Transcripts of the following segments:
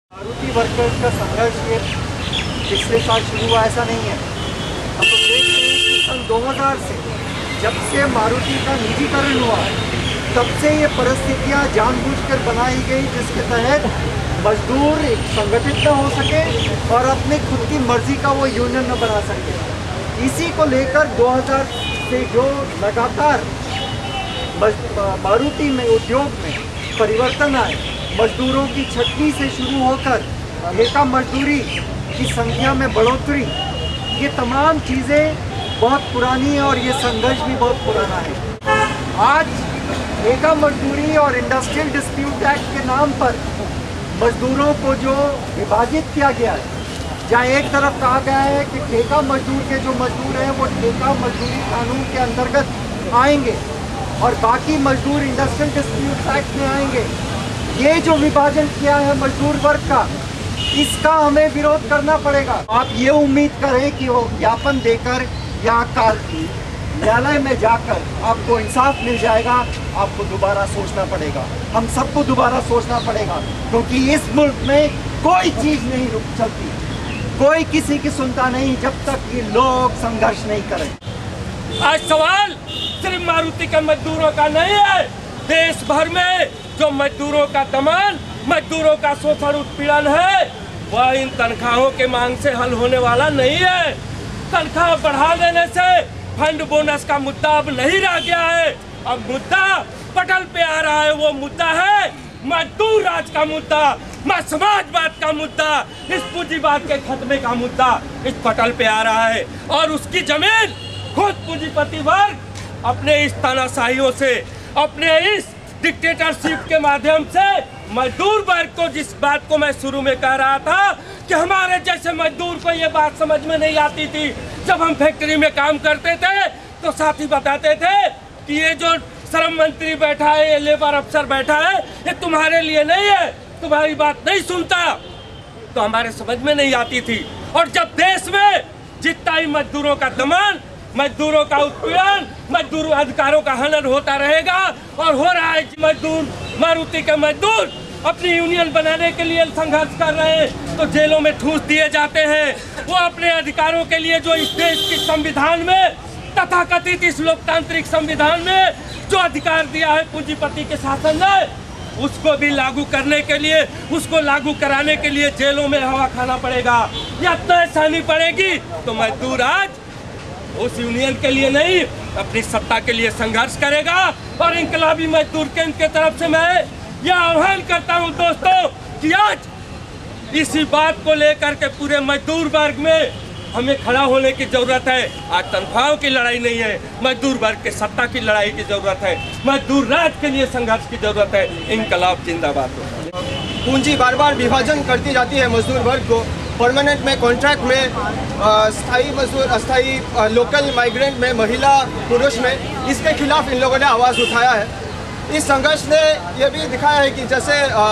Maruti workers का संघर्ष ये पिछले साल शुरू हुआ ऐसा नहीं है। हम तो देख रहे हैं कि सन 2000 से जब से मारुति का निजीकरण हुआ तब से ये परिस्थितियां जानबूझकर बनाई गई जिसके तहत मजदूर संगठित न हो सके और अपने खुद की मर्जी का वो यूनियन न बना सके। इसी को लेकर 2000 से जो लगातार मारुति में उद्योग में परिवर्तन आए, मजदूरों की छटनी से शुरू होकर ठेका मजदूरी की संख्या में बढ़ोतरी, ये तमाम चीज़ें बहुत पुरानी है और ये संघर्ष भी बहुत पुराना है। आज ठेका मजदूरी और इंडस्ट्रियल डिस्प्यूट एक्ट के नाम पर मजदूरों को जो विभाजित किया गया है, जहाँ एक तरफ कहा गया है कि ठेका मजदूर के जो मजदूर हैं वो ठेका मजदूरी कानून के अंतर्गत आएंगे और बाकी मजदूर इंडस्ट्रियल डिस्प्यूट एक्ट में आएंगे। ये जो विभाजन किया है मजदूर वर्ग का, इसका हमें विरोध करना पड़ेगा। आप ये उम्मीद करें कि वो ज्ञापन देकर या न्यायालय में जाकर आपको इंसाफ मिल जाएगा, आपको दोबारा सोचना पड़ेगा। हम सबको दोबारा सोचना पड़ेगा, क्योंकि इस मुल्क में कोई चीज़ नहीं रुक चलती, कोई किसी की सुनता नहीं जब तक ये लोग संघर्ष नहीं करें। आज सवाल सिर्फ मारुति के मजदूरों का नहीं है, देश भर में जो मजदूरों का दमन, मजदूरों का शोषण उत्पीड़न है, वह इन तनख्वाहों के मांग से हल होने वाला नहीं है। तनख्वाह बढ़ा देने से फंड बोनस का मुद्दा अब नहीं रह गया है। अब मुद्दा पटल पे आ रहा है, वो मुद्दा है मजदूर राज का मुद्दा, समाजवाद का मुद्दा, इस पूंजीवाद के खत्मे का मुद्दा इस पटल पे आ रहा है। और उसकी जमीन खुद पूंजीपति वर्ग अपने इस तानाशाहियों से, अपने इस डिक्टेटरशिप के माध्यम से मजदूर वर्ग को, जिस बात को मैं शुरू में कह रहा था कि हमारे जैसे मजदूर को ये बात समझ में नहीं आती थी। जब हम फैक्ट्री में काम करते थे तो साथी बताते थे कि ये जो श्रम मंत्री बैठा है, ये लेबर अफसर बैठा है, ये तुम्हारे लिए नहीं है, तुम्हारी बात नहीं सुनता, तो हमारे समझ में नहीं आती थी। और जब देश में जितना ही मजदूरों का दमन, मजदूरों का उत्पीड़न, मजदूर अधिकारों का हनन होता रहेगा और हो रहा है। मजदूर, मारुति के मजदूर अपनी यूनियन बनाने के लिए संघर्ष कर रहे हैं तो जेलों में ठूस दिए जाते हैं। वो अपने अधिकारों के लिए जो इस देश के संविधान में, तथाकथित इस लोकतांत्रिक संविधान में जो अधिकार दिया है पूंजीपति के शासन ने, उसको भी लागू करने के लिए, उसको लागू कराने के लिए जेलों में हवा खाना पड़ेगा या तय सहनी पड़ेगी। तो मजदूर आज उस यूनियन के लिए नहीं, अपनी सत्ता के लिए संघर्ष करेगा। और इंकलाबी मजदूर केंद्र की तरफ से मैं यह आह्वान करता हूं दोस्तों कि आज इसी बात को लेकर के पूरे मजदूर वर्ग में हमें खड़ा होने की जरूरत है। आज तनख्वाहों की लड़ाई नहीं है, मजदूर वर्ग के सत्ता की लड़ाई की जरूरत है, मजदूर राज के लिए संघर्ष की जरूरत है। इनकलाब जिंदाबाद। पूंजी बार बार विभाजन करती जाती है मजदूर वर्ग को, परमानेंट में, कॉन्ट्रैक्ट में, स्थायी मजदूर, अस्थायी, लोकल माइग्रेंट में, महिला पुरुष में, इसके खिलाफ इन लोगों ने आवाज़ उठाया है। इस संघर्ष ने यह भी दिखाया है कि जैसे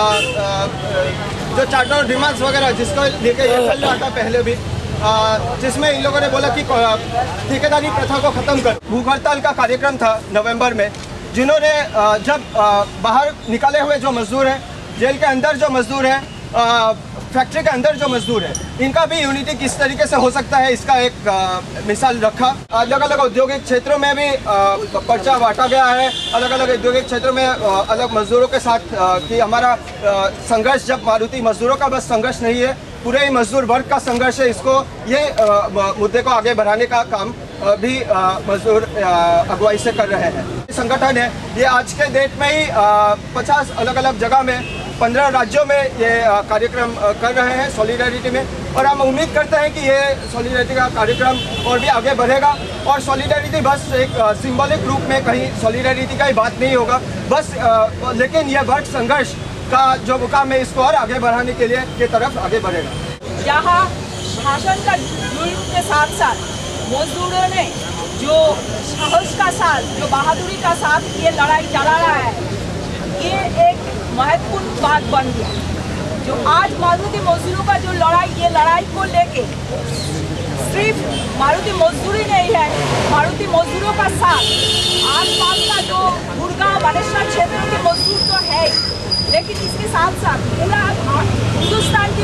जो चार्टर डिमांड्स वगैरह जिसको लेकर ये चल रहा था पहले भी, जिसमें इन लोगों ने बोला कि ठेकेदारी प्रथा को ख़त्म कर। भूख हड़ताल का कार्यक्रम था नवंबर में, जिन्होंने जब बाहर निकाले हुए जो मजदूर हैं, जेल के अंदर जो मजदूर हैं, फैक्ट्री के अंदर जो मजदूर है, इनका भी यूनिटी किस तरीके से हो सकता है, इसका एक मिसाल रखा। अलग अलग औद्योगिक क्षेत्रों में भी पर्चा बांटा गया है, अलग अलग औद्योगिक क्षेत्रों में अलग मजदूरों के साथ कि हमारा संघर्ष जब मारुति मजदूरों का बस संघर्ष नहीं है, पूरे ही मजदूर वर्ग का संघर्ष है। इसको ये मुद्दे को आगे बढ़ाने का काम भी मजदूर अगुवाई से कर रहे हैं। संगठन है ये आज के डेट में ही 50 अलग अलग जगह में 15 राज्यों में ये कार्यक्रम कर रहे हैं सॉलिडरिटी में। और हम उम्मीद करते हैं कि ये सॉलिडरिटी का कार्यक्रम और भी आगे बढ़ेगा। और सॉलिडरिटी बस एक सिंबॉलिक रूप में कहीं सॉलिडरिटी का ही बात नहीं होगा बस, लेकिन यह वर्ग संघर्ष का जो मुकाम है, इसको और आगे बढ़ाने के लिए की तरफ आगे बढ़ेगा। जहाँ शासन का जुल्म के साथ साथ मजदूरों ने जो साहस का साथ, जो बहादुरी का साथ ये लड़ाई चला रहा है, ये एक महत्वपूर्ण बात बन गया। जो आज मारुति मजदूरों का जो लड़ाई, ये लड़ाई को लेके सिर्फ मारुति मजदूरी नहीं है, मारुति मजदूरों का साथ आसपास का जो गुड़गांव, बानेश्वर क्षेत्र के मजदूर तो है, लेकिन इसके साथ साथ पूरा हिंदुस्तान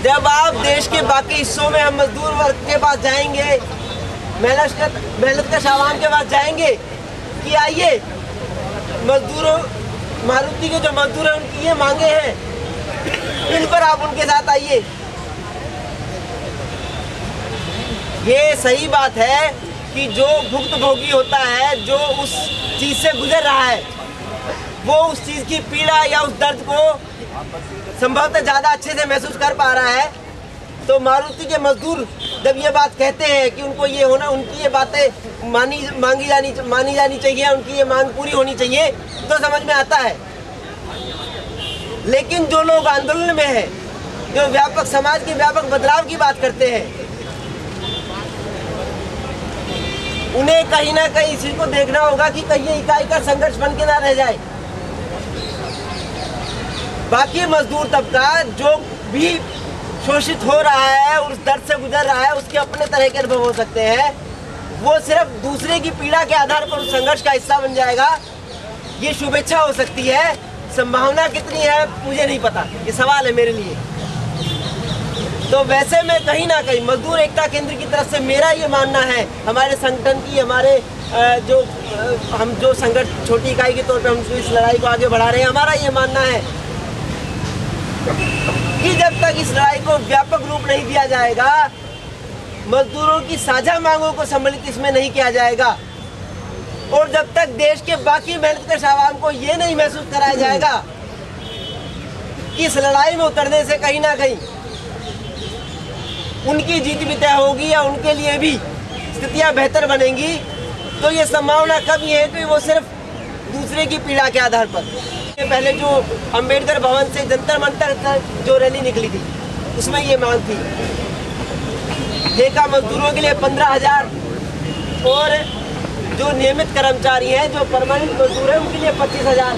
जब आप देश के बाकी हिस्सों में हम मजदूर वर्ग के पास जाएंगे, मेहनत कश आवाम के पास जाएंगे कि आइए मजदूरों, मारुति के जो मजदूर हैं उनकी ये मांगे हैं, इन पर आप उनके साथ आइए। ये सही बात है कि जो भुक्तभोगी होता है, जो उस चीज़ से गुजर रहा है, वो उस चीज़ की पीड़ा या उस दर्द को संभवतः ज़्यादा अच्छे से महसूस कर पा रहा है। तो मारुति के मजदूर जब ये बात कहते हैं कि उनको ये होना, उनकी ये बातें मानी जानी चाहिए, उनकी ये मांग पूरी होनी चाहिए, तो समझ में आता है। लेकिन जो लोग आंदोलन में हैं, जो व्यापक समाज के व्यापक बदलाव की बात करते हैं, उन्हें कहीं ना कहीं इस चीज को देखना होगा कि कहीं ये इकाई का संघर्ष बन के ना रह जाए। बाकी मजदूर तबका जो भी शोषित हो रहा है, उस दर्द से गुजर रहा है, उसके अपने तरह के अनुभव हो सकते हैं। वो सिर्फ दूसरे की पीड़ा के आधार पर उस संघर्ष का हिस्सा बन जाएगा, ये शुभेच्छा हो सकती है। संभावना कितनी है मुझे नहीं पता, ये सवाल है मेरे लिए। तो वैसे में कहीं ना कहीं मजदूर एकता केंद्र की तरफ से मेरा ये मानना है, हमारे संगठन की, हमारे हम जो संगठन छोटी इकाई के तौर पे हम इस लड़ाई को आगे बढ़ा रहे हैं, हमारा ये मानना है कि जब तक इस लड़ाई को व्यापक रूप नहीं दिया जाएगा, मजदूरों की साझा मांगों को सम्मिलित इसमें नहीं किया जाएगा, और जब तक देश के बाकी मेहनतकश आवाम को ये नहीं महसूस कराया जाएगा कि इस लड़ाई में उतरने से कहीं ना कहीं उनकी जीत भी तय होगी या उनके लिए भी स्थितियां बेहतर बनेंगी, तो ये संभावना कम ही है कि वो सिर्फ दूसरे की पीड़ा के आधार पर। पहले जो अंबेडकर भवन से जंतर मंतर जो रैली निकली थी, उसमें ये मांग थी ठेका मजदूरों के लिए 15,000 और जो नियमित कर्मचारी हैं, जो परमानेंट मजदूर हैं, उनके लिए 25,000।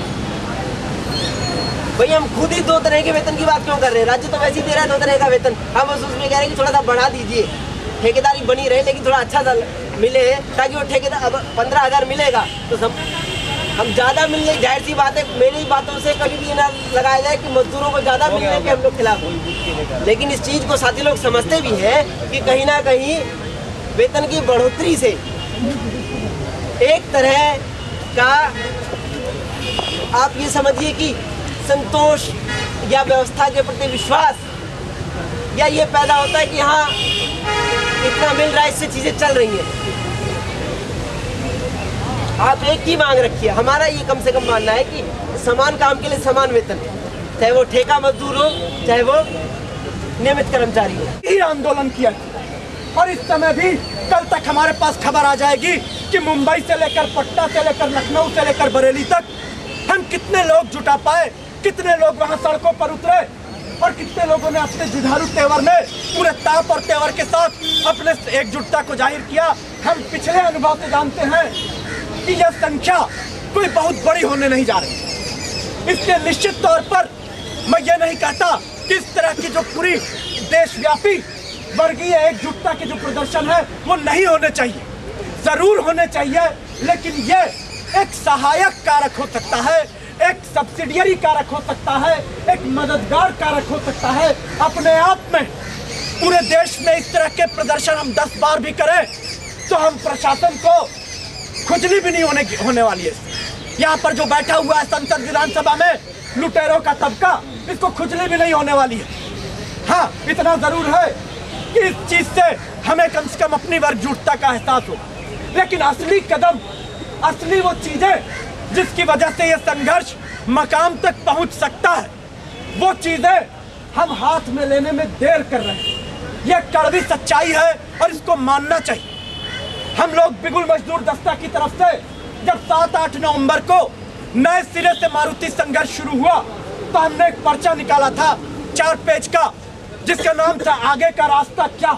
भाई हम खुद ही दो तरह के वेतन की बात क्यों कर रहे हैं? राज्य तो वैसे ही दे रहा है दो तरह का वेतन, हम उसमें कह रहे हैं कि थोड़ा सा बढ़ा दीजिए, ठेकेदारी बनी रहे लेकिन थोड़ा अच्छा मिले, ताकि वो ठेकेदार अब 15,000 मिलेगा तो सब हम ज़्यादा मिलने, जाहिर सी बात है मेरी बातों से कभी भी ना लगाया जाए कि मजदूरों को ज़्यादा मिलने के हम लोग खिलाफ हैं। लेकिन इस चीज़ को साथी लोग समझते भी हैं कि कहीं ना कहीं वेतन की बढ़ोतरी से एक तरह का आप ये समझिए कि संतोष या व्यवस्था के प्रति विश्वास या ये पैदा होता है कि हाँ इतना मिल रहा है, इससे चीज़ें चल रही हैं। आप एक ही मांग रखिए, हमारा ये कम से कम मानना है कि समान काम के लिए समान वेतन, चाहे वो ठेका मजदूर हो चाहे वो नियमित कर्मचारी हो। यही आंदोलन किया और इस समय भी कल तक हमारे पास खबर आ जाएगी कि मुंबई से लेकर पटना से लेकर लखनऊ से लेकर बरेली तक हम कितने लोग जुटा पाए, कितने लोग वहां सड़कों पर उतरे और कितने लोगों ने अपने जुझारू तेवर में पूरे ताप और तेवर के साथ अपने एकजुटता को जाहिर किया। हम पिछले अनुभव से जानते हैं कि यह संख्या कोई बहुत बड़ी होने नहीं जा रही। इसलिए निश्चित तौर पर मैं ये नहीं कहता कि इस तरह की जो पूरी देशव्यापी वर्गीय एकजुटता के जो प्रदर्शन है वो नहीं होने चाहिए, जरूर होने चाहिए, लेकिन ये एक सहायक कारक हो सकता है, एक सब्सिडियरी कारक हो सकता है, एक मददगार कारक हो सकता है। अपने आप में पूरे देश में इस तरह के प्रदर्शन हम 10 बार भी करें तो हम प्रशासन को खुजली भी नहीं होने वाली है। यहाँ पर जो बैठा हुआ है संसद विधानसभा में लुटेरों का तबका, इसको खुजली भी नहीं होने वाली है। हाँ, इतना जरूर है कि इस चीज से हमें कम से कम अपनी वर्गजुटता का एहसास हो, लेकिन असली कदम, असली वो चीजें जिसकी वजह से ये संघर्ष मकाम तक पहुंच सकता है, वो चीजें हम हाथ में लेने में देर कर रहे हैं। यह कड़वी सच्चाई है और इसको मानना चाहिए। हम लोग बिगुल मजदूर दस्ता की तरफ से जब 7-8 नवंबर को नए सिरे से मारुति संघर्ष शुरू हुआ तो हमने एक पर्चा निकाला था 4 पेज का, जिसका नाम था आगे का रास्ता क्या।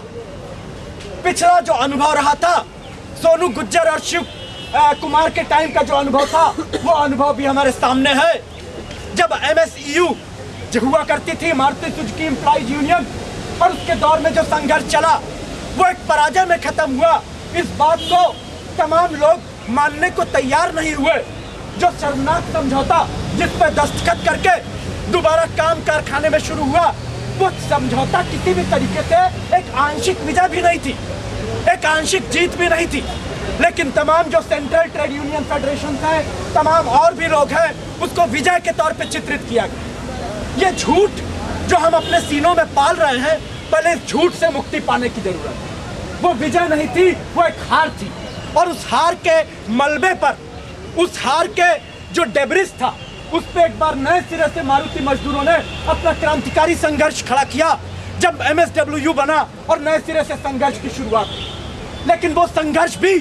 पिछला जो अनुभव रहा था सोनू गुज्जर और शिव कुमार के टाइम का जो अनुभव था, वो अनुभव भी हमारे सामने है। जब MSEU जो हुआ करती थी, मारुति सुजुकी एम्प्लॉइज यूनियन, और उसके दौर में जो संघर्ष चला वो एक पराजय में खत्म हुआ। इस बात को तमाम लोग मानने को तैयार नहीं हुए। जो शर्मनाक समझौता जिस पर दस्तखत करके दोबारा काम कारखाने में शुरू हुआ, वो समझौता किसी भी तरीके से एक आंशिक विजय भी नहीं थी, एक आंशिक जीत भी नहीं थी, लेकिन तमाम जो सेंट्रल ट्रेड यूनियन फेडरेशन है, तमाम और भी लोग हैं, उसको विजय के तौर पे चित्रित किया गया। ये झूठ जो हम अपने सीनों में पाल रहे हैं, पहले इस झूठ से मुक्ति पाने की जरूरत है। वो विजय नहीं थी, वो एक हार थी, और उस हार के मलबे पर, उस हार के जो डेब्रिस था, उस पे एक बार नए सिरे से मारुति मजदूरों ने अपना क्रांतिकारी संघर्ष खड़ा किया, जब MSWU बना और नए सिरे से संघर्ष की शुरुआत हुई। लेकिन वो संघर्ष भी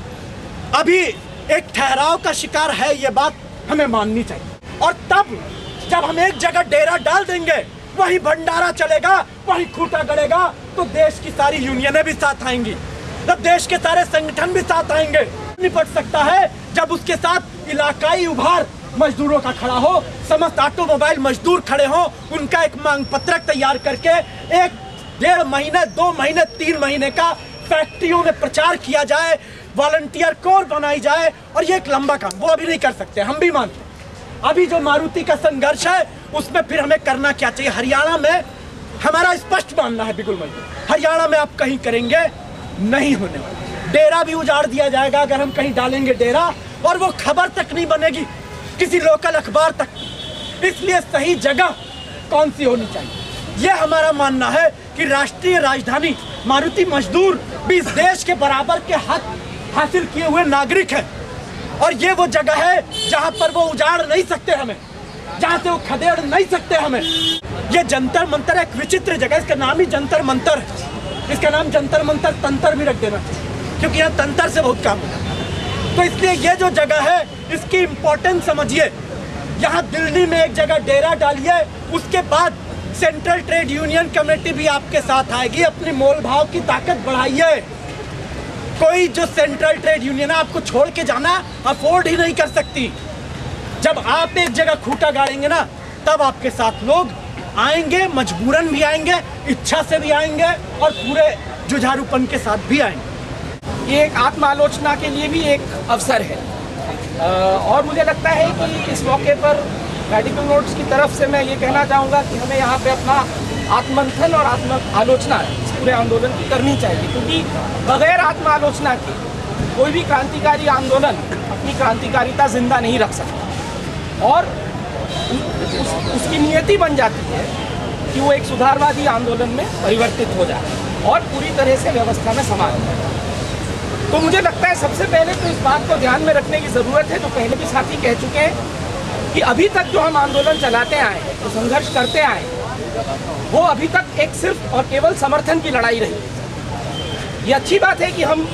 अभी एक ठहराव का शिकार है, ये बात हमें माननी चाहिए। और तब जब हम एक जगह डेरा डाल देंगे, वहीं भंडारा चलेगा, वहीं खूंटा गड़ेगा, तो देश की सारी यूनियनें भी साथ आएंगी, तब देश के सारे संगठन भी साथ आएंगे। निपट सकता है जब उसके साथ इलाकाई उभार मजदूरों का खड़ा हो, समस्त ऑटोमोबाइल मजदूर खड़े हो, उनका एक मांग पत्रक तैयार करके 1-1.5 महीने, 2 महीने, 3 महीने का फैक्ट्रियों में प्रचार किया जाए, वॉलंटियर कोर बनाई जाए, और ये एक लंबा काम, वो अभी नहीं कर सकते, हम भी मानते हैं। अभी जो मारुति का संघर्ष है, उसमें फिर हमें करना क्या चाहिए? हरियाणा में हमारा स्पष्ट मानना है, बिल्कुल मजदूर, हरियाणा में आप कहीं करेंगे नहीं होने वाला। डेरा भी उजाड़ दिया जाएगा अगर हम कहीं डालेंगे डेरा, और वो खबर तक नहीं बनेगी किसी लोकल अखबार तक। इसलिए सही जगह कौन सी होनी चाहिए, ये हमारा मानना है कि राष्ट्रीय राजधानी मारुति मजदूर भी इस देश के बराबर के हक हासिल किए हुए नागरिक हैं, और ये वो जगह है जहां पर वो उजाड़ नहीं सकते हमें, जहां से वो खदेड़ नहीं सकते हमें। ये जंतर मंतर एक विचित्र जगह, इसका नाम ही जंतर मंतर है, इसका नाम जंतर मंतर तंत्र भी रख देना चाहिए, क्योंकि यहाँ तंत्र से बहुत काम होता है। तो इसलिए ये जो जगह है, इसकी इम्पोर्टेंस समझिए। यहाँ दिल्ली में एक जगह डेरा डालिए, उसके बाद सेंट्रल ट्रेड यूनियन कमेटी भी आपके साथ आएगी, अपनी मोल भाव की ताकत बढ़ाइए। कोई जो सेंट्रल ट्रेड यूनियन है, आपको छोड़ के जाना अफोर्ड ही नहीं कर सकती। जब आप एक जगह खूंटा गाड़ेंगे ना, तब आपके साथ लोग आएंगे, मजबूरन भी आएंगे, इच्छा से भी आएंगे, और पूरे जुझारूपन के साथ भी आएंगे। ये एक आत्मालोचना के लिए भी एक अवसर है, और मुझे लगता है कि इस मौके पर मेडिकल नोट्स की तरफ से मैं ये कहना चाहूँगा कि हमें यहाँ पे अपना आत्मंथन और आत्म आलोचना इस पूरे आंदोलन की करनी चाहिए, क्योंकि बगैर आत्म आलोचना के कोई भी क्रांतिकारी आंदोलन अपनी क्रांतिकारिता जिंदा नहीं रख सकता, और उसकी नियति बन जाती है कि वो एक सुधारवादी आंदोलन में परिवर्तित हो जाए और पूरी तरह से व्यवस्था में समा जाए। तो मुझे लगता है सबसे पहले तो इस बात को ध्यान में रखने की ज़रूरत है, जो पहले भी साथी कह चुके हैं, कि अभी तक जो हम आंदोलन चलाते आए हैं, जो संघर्ष करते आए हैं, वो अभी तक एक सिर्फ और केवल समर्थन की लड़ाई रही। ये अच्छी बात है कि हम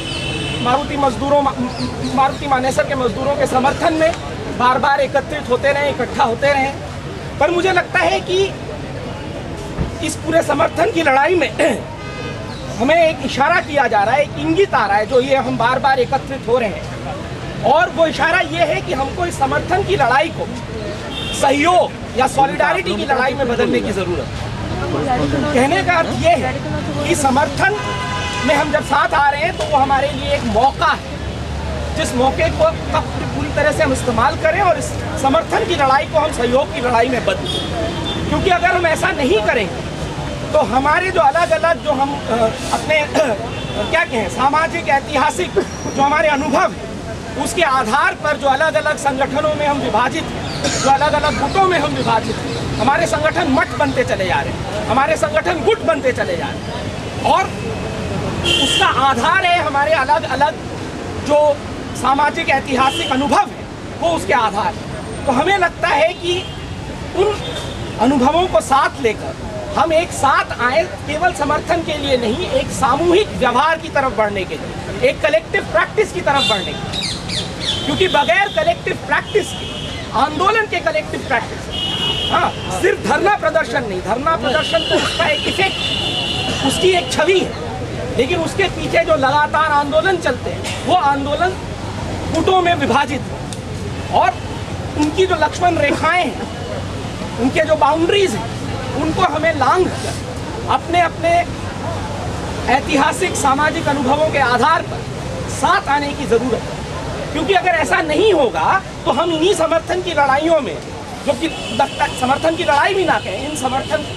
मारुति मानेसर के मजदूरों के समर्थन में बार बार एकत्रित होते रहे, इकट्ठा होते रहे, पर मुझे लगता है कि इस पूरे समर्थन की लड़ाई में हमें एक इशारा किया जा रहा है, एक इंगित आ रहा है, जो ये हम बार बार एकत्रित हो रहे हैं, और वो इशारा ये है कि हमको इस समर्थन की लड़ाई को सहयोग या सॉलिडारिटी की लड़ाई में बदलने की जरूरत है। कहने का अर्थ ये है कि समर्थन में हम जब साथ आ रहे हैं, तो वो हमारे लिए एक मौका है, जिस मौके को पूरी तरह से हम इस्तेमाल करें और इस समर्थन की लड़ाई को हम सहयोग की लड़ाई में बदलें। क्योंकि अगर हम ऐसा नहीं करेंगे, तो हमारे जो अलग अलग जो हम अपने क्या कहें सामाजिक ऐतिहासिक जो हमारे अनुभव हैं, उसके आधार पर जो अलग अलग संगठनों में हम विभाजित हैं, जो अलग अलग गुटों में हम विभाजित हैं, हमारे संगठन मठ बनते चले जा रहे हैं, हमारे संगठन गुट बनते चले जा रहे हैं, और उसका आधार है हमारे अलग अलग जो सामाजिक ऐतिहासिक अनुभव है, वो उसके आधार है। तो हमें लगता है कि उन अनुभवों को साथ लेकर हम एक साथ आए, केवल समर्थन के लिए नहीं, एक सामूहिक व्यवहार की तरफ बढ़ने के लिए, एक कलेक्टिव प्रैक्टिस की तरफ बढ़ने के लिए। क्योंकि बगैर कलेक्टिव प्रैक्टिस के, आंदोलन के कलेक्टिव प्रैक्टिस, हाँ, सिर्फ धरना प्रदर्शन नहीं, धरना प्रदर्शन तो उसका एक इफेक्ट, उसकी एक छवि है, लेकिन उसके पीछे जो लगातार आंदोलन चलते हैं, वो आंदोलन गुटों में विभाजित है, और उनकी जो लक्ष्मण रेखाएं हैं, उनके जो बाउंड्रीज हैं, उनको हमें लांघ कर अपने अपने ऐतिहासिक सामाजिक अनुभवों के आधार पर साथ आने की ज़रूरत है। क्योंकि अगर ऐसा नहीं होगा, तो हम इन्हीं समर्थन की लड़ाइयों में, जो कि समर्थन की लड़ाई भी ना कहें, इन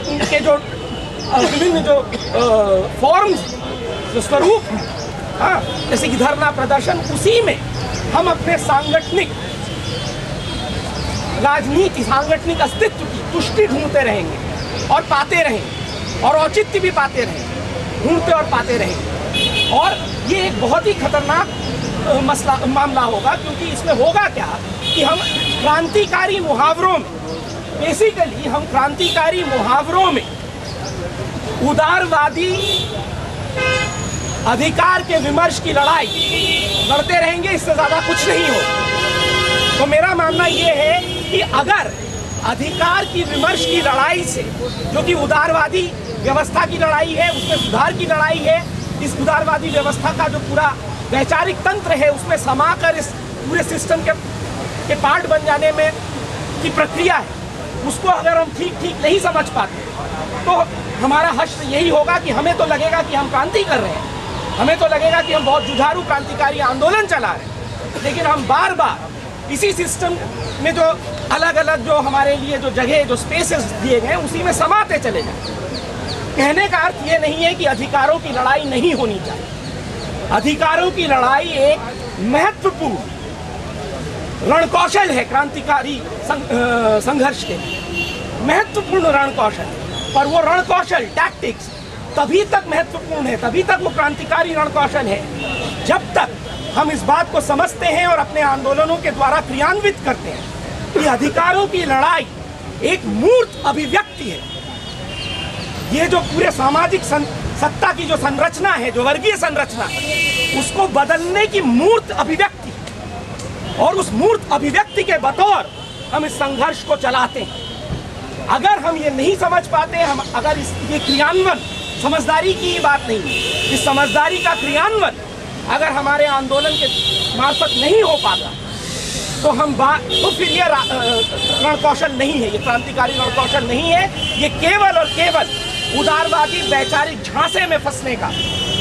उनके जो विभिन्न जो फॉर्म्स, जो स्वरूप हैं, हाँ, जैसे कि धरना प्रदर्शन, उसी में हम अपने सांगठनिक राजनीति, सांगठनिक अस्तित्व की तुष्टि ढूंढते रहेंगे और पाते रहेंगे, और औचित्य भी पाते रहेंगे, ढूंढते और पाते रहेंगे। और ये एक बहुत ही खतरनाक मामला होगा, क्योंकि इसमें होगा क्या कि हम क्रांतिकारी मुहावरों में, बेसिकली हम क्रांतिकारी मुहावरों में उदारवादी अधिकार के विमर्श की लड़ाई लड़ते रहेंगे, इससे ज़्यादा कुछ नहीं होगा। तो मेरा मानना ये है कि अगर अधिकार की विमर्श की लड़ाई से, जो कि उदारवादी व्यवस्था की लड़ाई है, उसमें सुधार की लड़ाई है, इस उदारवादी व्यवस्था का जो पूरा वैचारिक तंत्र है उसमें समाकर इस पूरे सिस्टम के पार्ट बन जाने में की प्रक्रिया है, उसको अगर हम ठीक नहीं समझ पाते तो हमारा हश्र यही होगा कि हमें तो लगेगा कि हम क्रांति कर रहे हैं, हमें तो लगेगा कि हम बहुत जुझारू क्रांतिकारी आंदोलन चला रहे हैं, लेकिन हम बार बार इसी सिस्टम में जो अलग अलग जो हमारे लिए जो जगह, जो स्पेसेस दिए गए, उसी में समाते चले जाए। कहने का अर्थ ये नहीं है कि अधिकारों की लड़ाई नहीं होनी चाहिए। अधिकारों की लड़ाई एक महत्वपूर्ण रणकौशल है, क्रांतिकारी संघर्ष के महत्वपूर्ण रणकौशल, पर वो रणकौशल, टैक्टिक्स तभी तक महत्वपूर्ण है, तभी तक वो क्रांतिकारी रणकौशल है जब तक हम इस बात को समझते हैं और अपने आंदोलनों के द्वारा क्रियान्वित करते हैं कि अधिकारों की लड़ाई एक मूर्त अभिव्यक्ति है। ये जो पूरे सामाजिक सत्ता की जो संरचना है, जो वर्गीय संरचना, उसको बदलने की मूर्त अभिव्यक्ति, और उस मूर्त अभिव्यक्ति के बतौर हम इस संघर्ष को चलाते हैं। अगर हम ये नहीं समझ पाते, हम अगर ये क्रियान्वयन, समझदारी की बात नहीं है, इस समझदारी का क्रियान्वयन अगर हमारे आंदोलन के मार्फत नहीं हो पाता तो फिर ये रणकौशल नहीं है, ये क्रांतिकारी रणकौशल नहीं है, ये केवल और केवल उदारवादी वैचारिक झांसे में फंसने का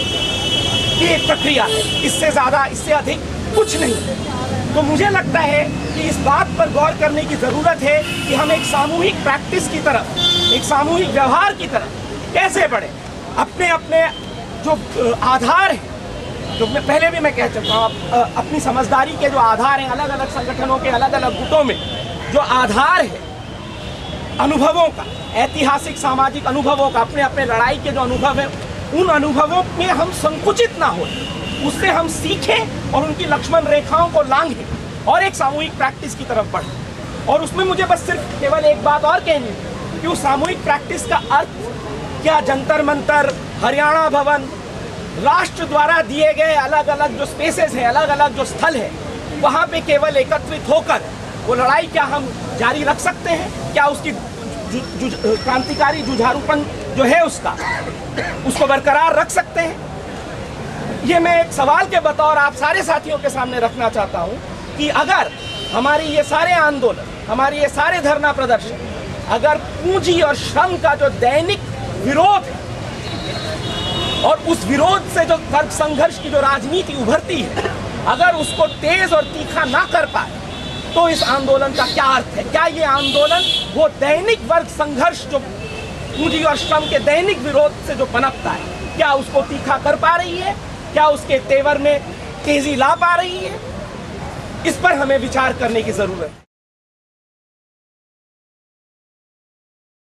ये एक प्रक्रिया है, इससे ज़्यादा, इससे अधिक कुछ नहीं। तो मुझे लगता है कि इस बात पर गौर करने की ज़रूरत है कि हम एक सामूहिक प्रैक्टिस की तरफ, एक सामूहिक व्यवहार की तरफ कैसे बढ़े। अपने अपने जो आधार हैं, जो मैं पहले भी मैं कह चुका हूँ, अपनी समझदारी के जो आधार हैं, अलग अलग संगठनों के अलग अलग गुटों में जो आधार है अनुभवों का, ऐतिहासिक सामाजिक अनुभवों का, अपने अपने लड़ाई के जो अनुभव हैं, उन अनुभवों में हम संकुचित ना हो, उससे हम सीखें और उनकी लक्ष्मण रेखाओं को लांघें और एक सामूहिक प्रैक्टिस की तरफ बढ़ें। और उसमें मुझे बस सिर्फ केवल एक बात और कहनी है कि उस सामूहिक प्रैक्टिस का अर्थ क्या जंतर मंतर, हरियाणा भवन, राष्ट्र द्वारा दिए गए अलग अलग जो स्पेसेस हैं, अलग अलग जो स्थल है, वहाँ पे केवल एकत्रित होकर वो लड़ाई क्या हम जारी रख सकते हैं? क्या उसकी क्रांतिकारी जुझारूपन जो है उसको बरकरार रख सकते हैं? ये मैं एक सवाल के बतौर आप सारे साथियों के सामने रखना चाहता हूँ कि अगर हमारी ये सारे आंदोलन, हमारी ये सारे धरना प्रदर्शन, अगर पूंजी और श्रम का जो दैनिक विरोध है और उस विरोध से जो वर्ग संघर्ष की जो राजनीति उभरती है, अगर उसको तेज और तीखा ना कर पाए तो इस आंदोलन का क्या अर्थ है? क्या ये आंदोलन वो दैनिक वर्ग संघर्ष जो पूंजी और श्रम के दैनिक विरोध से जो पनपता है, क्या उसको तीखा कर पा रही है? क्या उसके तेवर में तेजी ला पा रही है? इस पर हमें विचार करने की जरूरत है।